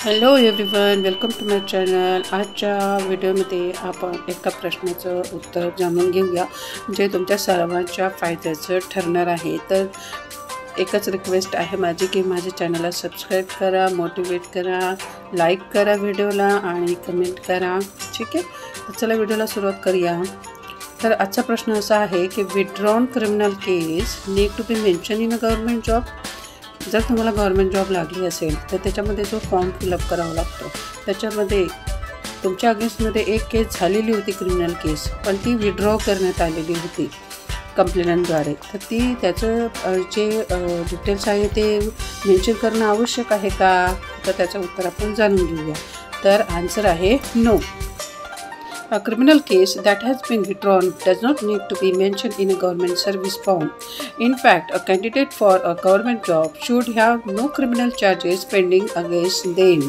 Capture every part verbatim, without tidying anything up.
Hello everyone, welcome to my channel. आजच्या व्हिडिओमध्ये आपण एका प्रश्नाचं उत्तर जाणून घेऊया जे तुमच्या सर्वांच्या फायद्याचं ठरणार आहे. तर एकच रिक्वेस्ट आहे माझी की माझ्या चॅनलला सबस्क्राईब करा, मोटिवेट करा, लाईक करा व्हिडिओला आणि कमेंट करा. ठीक आहे, तर चला व्हिडिओला सुरुवात करूया. तर आजचा प्रश्न असा आहे की withdrawn criminal case need to be mention in a government job. जर तुम्हाला गव्हर्नमेंट जॉब लागली असेल तर त्याच्यामध्ये जो फॉर्म फिलअप करावा लागतो त्याच्यामध्ये तुमच्या अगेन्स्टमध्ये एक केस झालेली होती, क्रिमिनल केस, पण ती विड्रॉ करण्यात आलेली होती कंप्लेंटद्वारे. तर ती त्याचं जे डिटेल्स आहे ते मेन्शन करणं आवश्यक आहे का, तर त्याचं उत्तर आपण जाणून घेऊया. तर आन्सर आहे no. A criminal case that has been withdrawn does not need to be mentioned in a government service form. In fact, a candidate for a government job should have no criminal charges pending against them.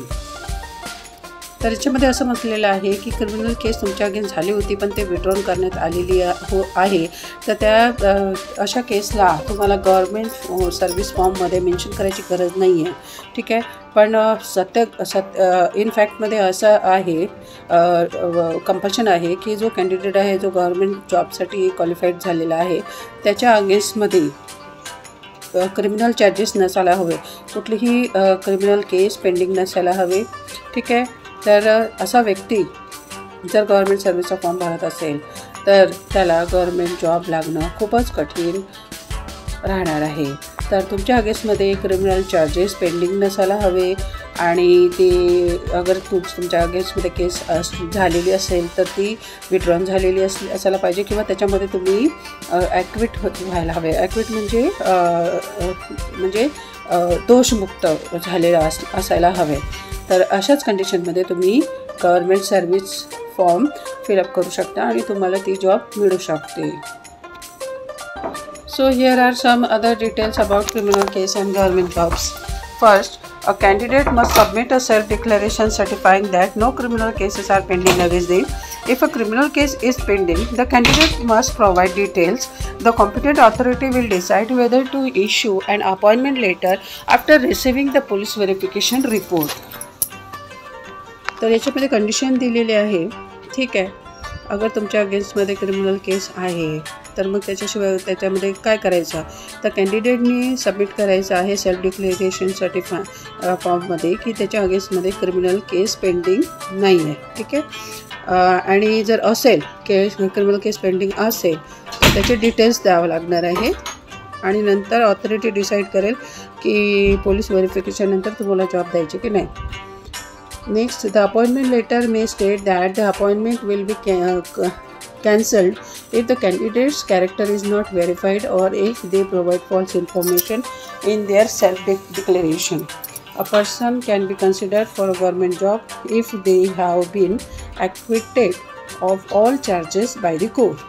तर याच्यामध्ये असं म्हटलेलं आहे की criminal केस तुमच्या against झाली होती पण ते विड्रॉन करण्यात आलेली हो आहे. तर त्या अशा केसला तुम्हाला गव्हर्मेंट सर्व्हिस फॉर्ममध्ये मेन्शन करायची गरज नाही आहे. ठीक आहे, पण सत्य सत्य इन फॅक्टमध्ये असं आहे, कंपल्शन आहे की जो कॅन्डिडेट आहे जो गव्हर्मेंट जॉबसाठी क्वालिफाईड झालेला आहे त्याच्या अगेन्स्टमध्ये क्रिमिनल चार्जेस नसायला हवे, कुठलीही क्रिमिनल केस पेंडिंग नसायला हवे. ठीक आहे, तर असा व्यक्ती जर गव्हर्मेंट सर्व्हिसचा फॉर्म भरत असेल तर त्याला गव्हर्मेंट जॉब लागणं खूपच कठीण राहणार आहे. तर तुमच्या अगेन्स्टमध्ये क्रिमिनल चार्जेस पेंडिंग नसायला हवे आणि ते अगर तु तुमच्या अगेन्स्टमध्ये केस झालेली असेल तर ती विड्रॉन झालेली अस असायला पाहिजे किंवा त्याच्यामध्ये तुम्ही ॲक्विट व्हायला हवे. ॲक्विट म्हणजे म्हणजे दोषमुक्त झालेला अस असायला हवे. तर अशाच कंडिशनमध्ये तुम्ही गव्हर्मेंट सर्व्हिस फॉर्म फिलअप करू शकता आणि तुम्हाला ती जॉब मिळू शकते. So here are some other details about criminal case and government jobs. First, a candidate must submit a self-declaration certifying that no criminal cases are pending against them. If a criminal case is pending, the candidate must provide details. The competent authority will decide whether to issue an appointment letter after receiving the police verification report. तर याच्यामध्ये condition दिलेली आहे. ठीक आहे, अगर तुमच्या अगेन्स्टमध्ये criminal केस आहे तर मग त्याच्याशिवाय त्याच्यामध्ये काय करायचं, तर कॅन्डिडेटनी सबमिट करायचं आहे सेल्फ डिक्लेरेशन सर्टिफाय फॉर्ममध्ये की त्याच्या अगेन्स्टमध्ये क्रिमिनल केस पेंडिंग नाही आहे. ठीक आहे, आणि जर असेल केस क्रिमिनल केस पेंडिंग असेल तर त्याचे डिटेल्स द्यावं लागणार आहे आणि नंतर ऑथॉरिटी डिसाईड करेल की पोलीस व्हेरिफिकेशननंतर तुम्हाला जॉब द्यायची की नाही. Next, the appointment letter may state that the appointment will be ca cancelled if the candidate's character is not verified or if they provide false information in their self-declaration. A person can be considered for a government job if they have been acquitted of all charges by the court.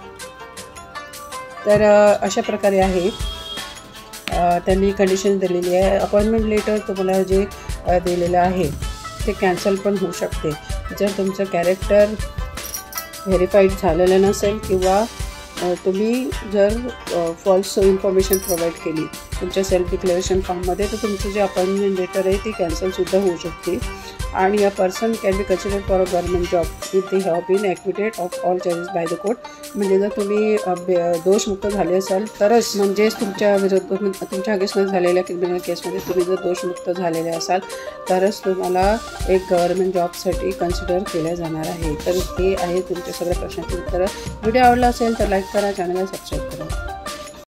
तर अशा प्रकारे आहे, त्यांनी condition दिलेली आहे. Appointment letter तुम्हाला जे दिलेलं आहे ते कॅन्सल पण होऊ शकते जर तुमचं कॅरेक्टर व्हेरीफाईड झालेलं नसेल किंवा तुम्ही जर फॉल्स इन्फॉर्मेशन प्रोव्हाइड केली तुमच्या सेल्फ डिक्लेरेशन फॉर्ममध्ये, तर तुमचं जे अपॉइंटमेंट लेटर आहे ती कॅन्सलसुद्धा होऊ शकते. आणि a person can be considered for a government job if they have been acquitted of all charges by the court. म्हणजे जर तुम्ही दोषमुक्त झाले असाल तरच, म्हणजेच तुमच्या विरुद्ध तुमच्या अगेन्स्टमध्ये झालेल्या क्रिमिनल केसमध्ये तुम्ही जर दोषमुक्त झालेले असाल तरच तुम्हाला एक गव्हर्नमेंट जॉबसाठी कन्सिडर केलं जाणार आहे. तर हे आहे तुमच्या सगळ्या प्रश्नांची उत्तरं. व्हिडिओ आवडला असेल तर लाईक करा, चॅनलला सबस्क्राईब करा.